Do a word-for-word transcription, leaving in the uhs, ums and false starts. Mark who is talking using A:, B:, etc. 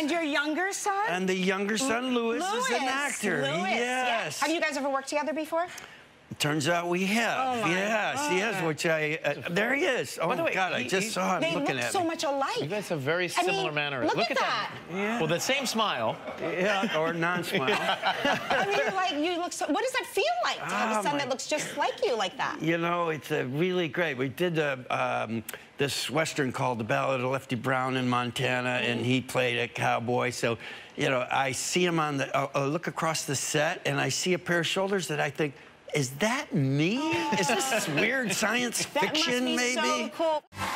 A: And your younger son?
B: And the younger son, Louis,
A: Louis
B: is an actor.
A: Louis,
B: yes.
A: yes. Have you guys ever worked together before?
B: Turns out we have.
A: Oh my
B: yes,
A: God.
B: yes, which I, uh, there he is. Oh,
C: By the way,
B: God,
C: he,
B: I just
C: he,
B: saw him
A: they
B: looking
A: look
B: at
A: so
B: me.
A: much alike.
C: You guys have very similar
A: I mean,
C: mannerisms.
A: Look,
C: look
A: at
C: that.
A: that.
B: Yeah.
C: Well, the same smile.
B: Yeah, or non-smile.
A: I mean, you're like, you look so, what does that feel like to have
B: Oh,
A: a son
B: my-
A: that looks just like you like that?
B: You know, it's uh, really great. We did uh, um, this Western called The Ballad of Lefty Brown in Montana, and he played a cowboy. So, you know, I see him on the, uh, uh, look across the set, and I see a pair of shoulders that I think, is that me? Is this weird science
A: That
B: fiction,
A: must be
B: maybe?
A: so cool.